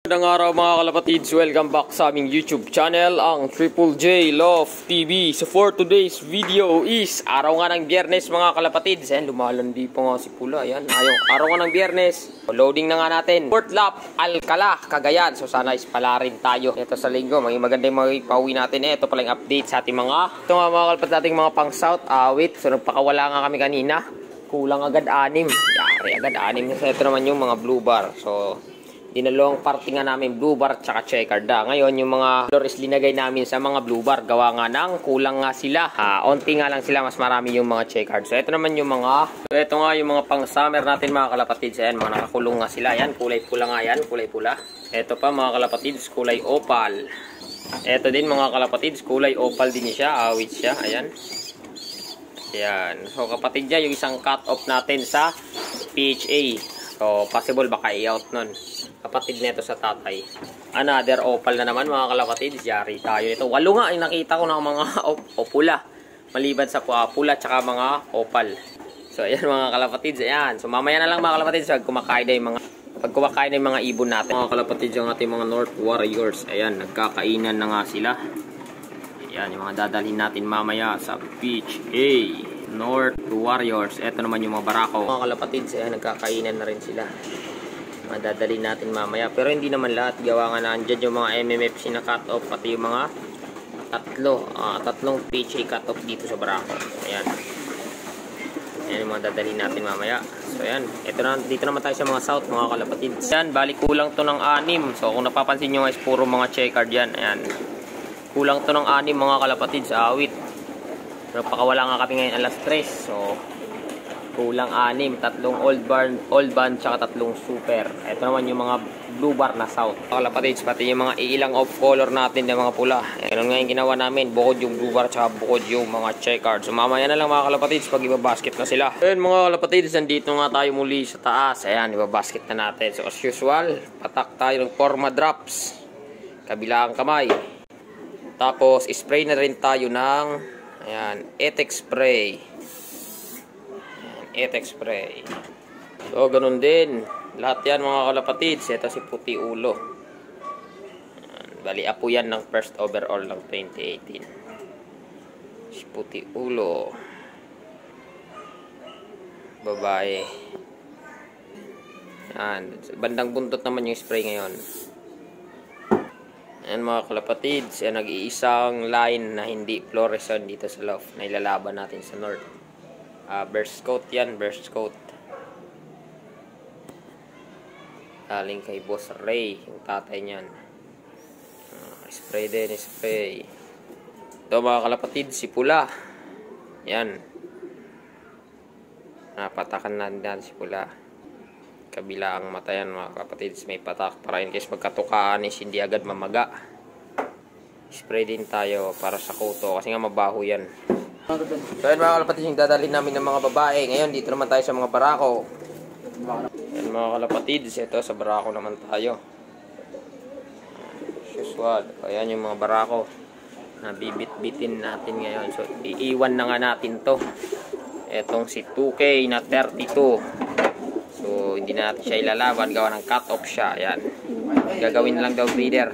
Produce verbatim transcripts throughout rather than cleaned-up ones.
Magandang araw mga kalapatids, welcome back sa aming YouTube channel, ang Triple J Love T V. So for today's video is araw nga ng Biyernes mga kalapatids. Ayan, lumalandi pa nga si Pula. Ayan, ayaw, araw nga ng Biyernes. Loading na nga natin. Fourth lap, Alcala, Cagayan. So sana is pala rin tayo. Ito sa linggo, maging magandang magpauwi natin. Ito pala yung update sa ating mga, ito nga mga kalapatids nating mga pang south. Uh, wait, so nagpakawala nga kami kanina. Kulang agad anim. Yari agad anim. So ito naman yung mga blue bar. So dinalawang party nga namin blue bar at saka checkered. Ngayon yung mga colors linagay namin sa mga blue bar, gawa nga ng kulang nga sila. Ah, onti nga lang sila, mas marami yung mga checkered. So ito naman yung mga, so ito nga yung mga pang summer natin mga kalapatids. Ayan, mga nakakulong nga sila. Ayan, kulay pula nga yan, kulay pula. Ito pa mga kalapatids, kulay opal. Ito din mga kalapatids, kulay opal din siya, awit siya. Ayan. Ayan. So kapatid niya, yung isang cut off natin sa P H A. So possible baka i-out nun. Kapatid nito sa tatay. Another opal na naman mga kalapatids. Yari tayo ito. Walo nga yung nakita ko ng mga o pula. Maliban sa uh, pula tsaka mga opal. So ayan mga kalapatids. Ayan. So mamaya na lang mga kalapatids. Pag kumakain na yung mga, pag kumakain na yung mga ibon natin. Mga kalapatids yung ating mga North Warriors. Ayan. Nagkakainan na nga sila. Ayan. Yung mga dadalhin natin mamaya sa P H A. North Warriors. Ito naman yung mga barako. Mga kalapatids. Ayan. Nagkakainan na rin sila. Madadali natin mamaya, pero hindi naman lahat, gawa nga na andyan yung mga M M F C na cut off, pati yung mga tatlo uh, tatlong P H A cut off dito sa barako. Ayan, ayan yung mga dadali natin mamaya. So ayan, ito na, dito naman tayo sa mga south mga kalapatids. Ayan, balik kulang to ng anim. So kung napapansin nyo guys, puro mga checkered yan. Ayan, kulang to ng anim mga kalapatids sa awit. Nagpakawala nga kami ngayon alas tres. So kulang anim, tatlong old barn, old band, tsaka tatlong super. Ito naman yung mga blue bar na south. Kalapatids, pati yung mga ilang off color natin ng mga pula. Ganun nga yung ginawa namin, bukod yung blue bar, tsaka bukod yung mga checkered. So mamaya na lang mga kalapatids, pag ibabasket na sila. Ayan mga kalapatids, nandito nga tayo muli sa taas. Ayan, ibabasket na natin. So as usual, patak tayo ng forma drops. Kabilang kamay. Tapos, spray na rin tayo ng, ayan, Etex spray. Etex spray. So ganun din lahat yan mga kalapatids. Ito si puti ulo. Bali apo yan ng first overall ng twenty eighteen. Si puti ulo, babae. Yan, bandang buntot naman yung spray ngayon. Yan mga kalapatids, yan nag-iisang line na hindi fluorescent dito sa loft na ilalaban natin sa north. Uh, burst coat yan, burst coat. Galing kay Boss Ray, yung tatay niyan. Uh, spray din, spray. Ito mga kalapatid, si Pula. Yan. Napatakan na din si Pula. Kabila ang mata yan mga kalapatid, may patak. Para in case magkatukaan is hindi agad mamaga. Spray din tayo para sa koto kasi nga mabaho yan. So yun mga kalapatids, yung dadalhin namin ng mga babae. Ngayon dito naman tayo sa mga barako. Yan mga kalapatids, ito sa barako naman tayo. Usual. Ayan yung mga barako na bibit-bitin natin ngayon. So iiwan na nga natin to. Etong si two K na thirty-two. So hindi na natin siya ilalaban, gawa ng cut off siya. Ayan, gagawin lang daw breeder.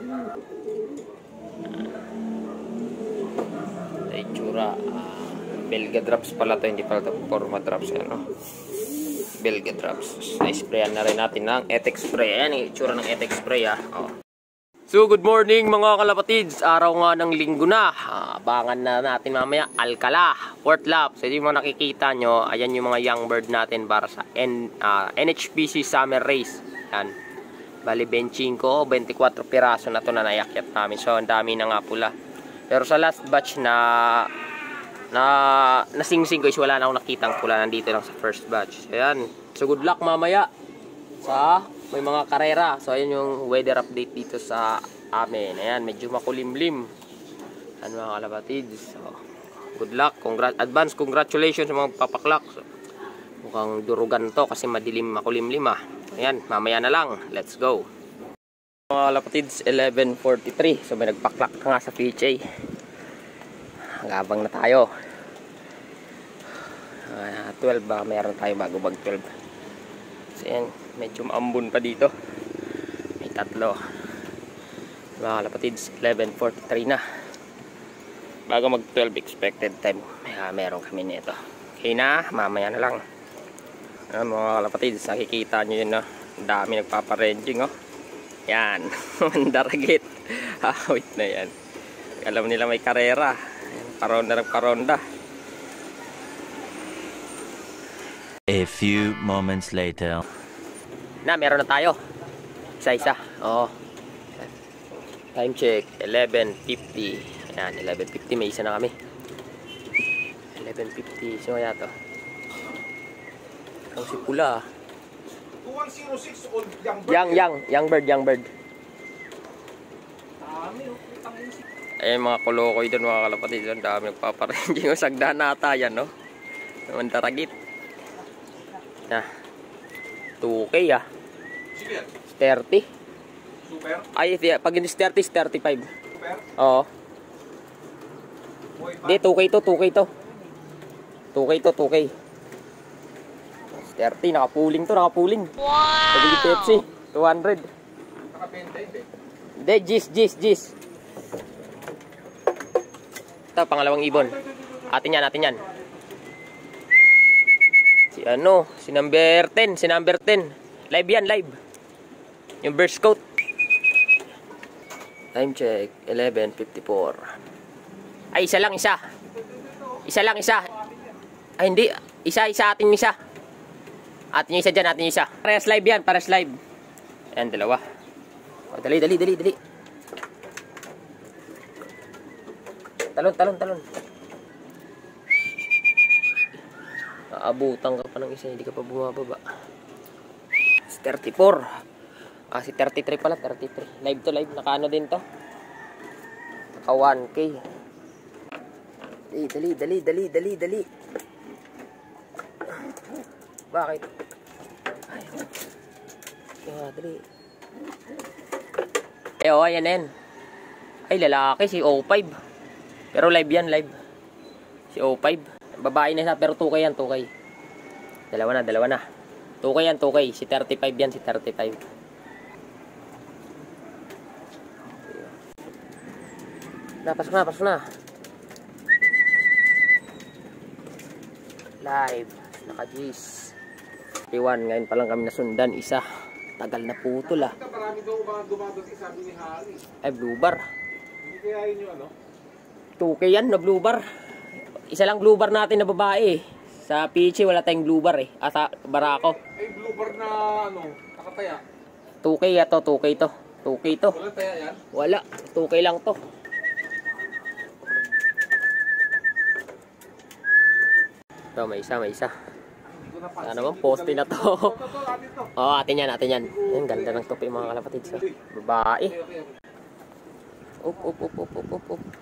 Uh, Belga drops pala to, hindi pala to forma drops. Ano? Belga drops. Na-sprayan na rin natin ng Etex spray. Ayan yung itsura ng Etex spray ah. Oh. So good morning mga kalapatids. Araw nga ng linggo na. uh, Abangan na natin mamaya Alcala, fourth lap. So yung mga nakikita nyo, ayan yung mga young bird natin para sa N, uh, N H P C Summer Race. Ayan, bali twenty-five, twenty-four piraso na to na nayakyat namin. So ang dami na nga pula. Pero sa last batch na na nasingsing guys, wala na akong nakitang pula. Nandito lang sa first batch. Ayan. So good luck mamaya sa may mga karera. So ayan yung weather update dito sa amin. Ayan, medyo makulimlim. Ayan mga kalapatids. So, good luck. Congrat advance congratulations sa mga papaklak. So, mukhang durugan to kasi madilim, makulimlim ah. Ayan, mamaya na lang. Let's go. Mga kalapatids, eleven forty-three. So may nagpaklak nga sa P H A. Gabang na tayo. uh, twelve ba meron tayo bago mag twelve. So yan, medyo maambon pa dito. tatlo. Mga kalapatids, eleven forty-three na. Bago mag twelve expected time, may, uh, meron kami nito. Okay na, mamaya na lang. Ayan, mga kalapatids, nakikita nyo yun, no? Ang dami nagpaparanging, oh. Yan, mandaragit. Awit na yan. Alam nila may karera. Karonda ng karonda. A few moments later. Na, meron na tayo. Isa-isa. Oo. Time check, eleven fifty. Ayan, eleven fifty. May isa na kami. eleven fifty. Sino kaya to? Ang si pula. two one zero six old young bird. Young, young. Young bird, young bird. Ayan mga kolokoy doon, mga kalapatid. Ang dami nagpaparanging. O sagda nata yan, no? Mandaragit. Na. two K ah. Sige. thirty. Super. Ay, pag hindi thirty, thirty-five. Super. Oo. Boy pa. Hindi, two K to, two K to. two K to, two K. thirty, nakapuling to, nakapuling. Wow! Pagili Pepsi, two hundred. Nakabenta hindi. Hindi, Gis, Gis, Gis. Ito, pangalawang ibon. Atin yan, atin yan. Si ano, si number ten, si number ten. Live yan, live. Yung burst coat. Time check, eleven fifty-four. Ay, isa lang, isa. Isa lang, isa. Ay, hindi. Isa, isa, atin isa. Atin isa dyan, atin isa. Pares live yan, pares live. Ayan, dalawa. O, dali, dali, dali, dali. Talon, talon, talon. Naabutan ka pa ng isa, hindi ka pa bumababa. thirty-four. Ah, si thirty-three pala, thirty-three. Live to live, naka ano din to. Naka one K. Dali, dali, dali, dali, dali, dali. Bakit? Ay, oh, dali. Eh, oh, ayan yan. Ay, lalaki, si O five. Pero live yan, live. Si O five. Babae na siya, pero two K yan, two K. Dalawa na, dalawa na. two K yan, two K. Si thirty-five yan, si thirty-five. Na, pasok na, pasok na. Live. Naka-G's. Iwan, ngayon pa lang kami nasundan. Isa. Tagal na putol ah. Marami daw mga dumadating, sabi ni Harry. Ay, blue bar. Hindi kaya yun yung ano? two K yan na blue bar. Isa lang blue bar natin na babae. Sa Pichi wala tayong blue bar eh. At sa Barako. Ay, blue bar na ano, nakataya. two K ya to, two K to. two K to. Wala taya yan? Wala, two K lang to. Ito, may isa, may isa. Sana naman, poste na to. Oo, oh, atin yan, atin yan. Ang ganda ng topi mga kalapatid. So, babae. Up, up, up, up, up, up, up.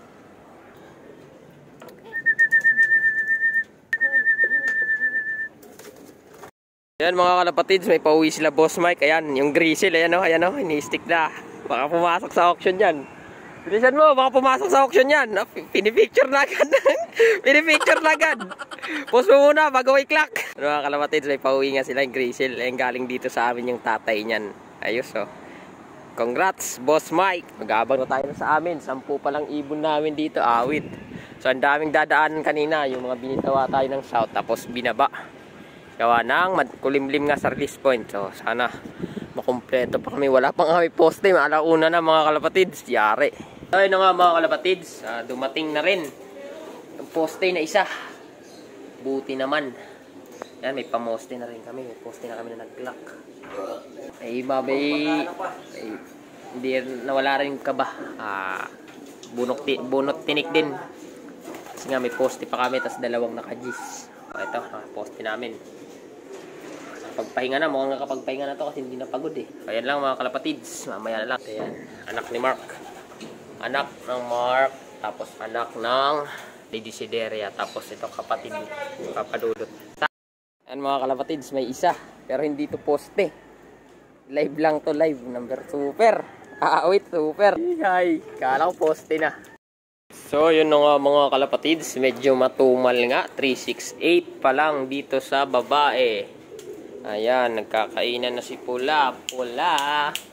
Ayan mga kalapatids, may pauwi sila Boss Mike. Ayan, yung grizzle, ayan o, ayan o, ini-stick na. Baka pumasok sa auction yan. Bilisan mo, baka pumasok sa auction yan. Pinipicture na agad. Pinipicture na agad. Post mo muna, bago i-clock. Ano mga kalapatids, may pauwi nga sila yung grizzle. Ayan, galing dito sa amin yung tatay niyan. Ayos o. Congrats, Boss Mike. Mag-aabang na tayo na sa amin. Sampu pa lang ibon namin dito, awit. So, ang daming dadaanan kanina. Yung mga binitawa tayo ng south, tapos binaba. Gawa ng kulimlim nga sa release point. So, sana makumpleto pa kami. Wala pang kami poste. Maalauna na mga kalapatids. Yari. So, yun na nga mga kalapatids. Uh, dumating na rin yung poste na isa. Buti naman. Yan, may pamoste na rin kami. May poste na kami na nag-clock. Ay, babay. Ay, hindi, nawala rin kaba. Ah, bunot, bunot tinik din. Kasi nga may poste pa kami. Tapos dalawang naka-G's. So, ito, poste namin. Pagpahinga na, mukhang nakapagpahinga na to kasi hindi napagod eh. Ayan lang mga kalapatids, mamaya na lang. Ayan, anak ni Mark. Anak ng Mark, tapos anak ng Lady Sideria, tapos ito kapatid ni Papadudot. Ayan mga kalapatids, may isa, pero hindi to poste. Live lang to, live. Number super. Ah, wait, super. Hi, kala ko poste na. So, yun na nga mga kalapatids, medyo matumal nga. three sixty-eight pa lang dito sa babae. Ayan, nagkakainan na si Pula. Pula.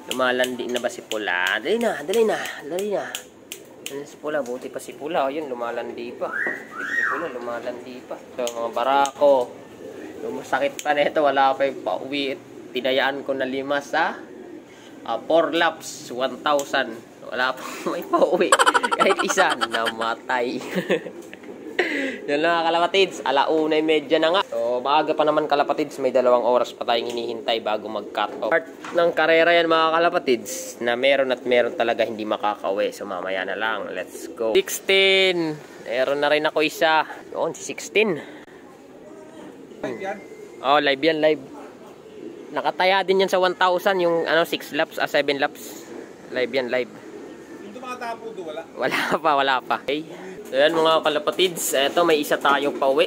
Lumalandi na ba si Pula? Dali na, dali na, dali na. Ano si Pula? Buti pa si Pula. O yun, lumalandi pa. Buti pa si Pula, lumalandi pa. So, mga barako. Lumasakit pa nito. Wala pa yung pauwi. Tinayaan ko na lima sa uh, four laps, one thousand. Wala pa may pauwi. Kahit isa, namatay. Yan lang kalapatids. Alauna yung medya na nga. So, maaga pa naman kalapatids. May dalawang oras pa tayong hinihintay bago mag-cut off. Part ng karera yan mga kalapatids na meron at meron talaga hindi makakauwi. So, mamaya na lang. Let's go. sixteen. Meron na rin ako isa. Yun, si sixteen. Live yan? Oh, live yan, live. Nakataya din yan sa one thousand. Yung ano, six laps, ah, seven laps. Live yan, live. Yung tumatapo doon, wala? Wala pa, wala pa. Okay. So yan mga kalapatids, eto may isa tayong pauwi.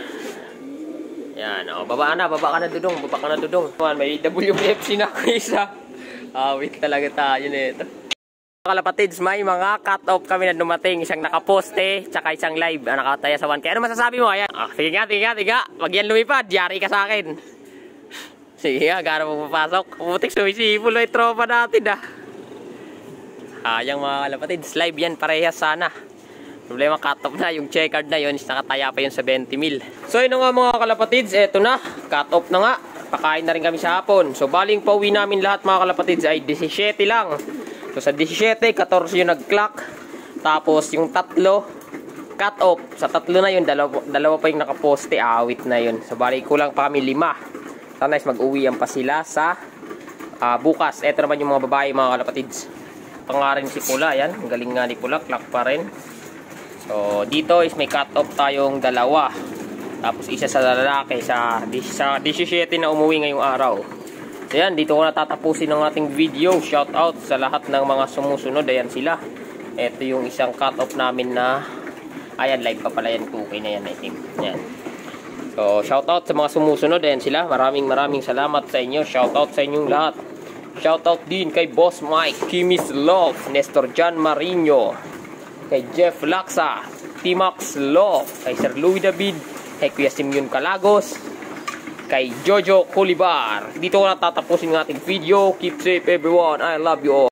Yan, o, baba na, baba ka na dudong, baba ka na dudong. May W F C na ako isa. Awit talaga tayo nito. Mga kalapatids, may mga cut-off kami na dumating. Isang nakaposte, tsaka isang live. Ah, nakataya sa one K. Ano masasabi mo? Ayan. Ah, sige nga, sige nga, sige nga. Wag yan lumipad, yari ka sa akin. Sige nga, gano'n mo papasok. Putik, sumisipulo yung tropa natin ah. Ayang mga kalapatids, live yan, parehas sana. Problema, cut-off na. Yung checkered na yun, nakataya pa yun sa twenty mil. So, yun nga mga kalapatids, eto na. Cut-off na nga. Pakain na rin kami sa hapon. So, baling pauwi namin lahat mga kalapatids ay seventeen lang. So, sa seventeen, fourteen yung nag-clock. Tapos, yung tatlo, cut-off. Sa tatlo na yun, dalawa, dalawa pa yung nakaposte. Awit na yun. So, baling kulang pa kami lima. Sana is mag-uwian pa sila sa uh, bukas. Eto naman yung mga babae mga kalapatids. Pangarin si Pula, yan. Ang galing nga ni Pula, clock pa rin. So, dito is may cut-off tayong dalawa. Tapos isa sa lalaki sa, sa seventeen na umuwi ngayong araw. So, yan. Dito ko natatapusin ng ating video. Shout out sa lahat ng mga sumusunod. Ayan sila. Ito yung isang cut-off namin na ayan, live pa pala yan. two K na yan, I think. Yan. So, shout out sa mga sumusunod. Ayan sila. Maraming maraming salamat sa inyo. Shout out sa inyong lahat. Shout out din kay Boss Mike, Kimis Love, Nestor John Marino, kay Jeff Laksa, T-Max Love, kay Sir Louis David, kay Kuya Simeon Calagos, kay Jojo Colibar. Dito ko na tatapusin ng ating video. Keep safe everyone. I love you all.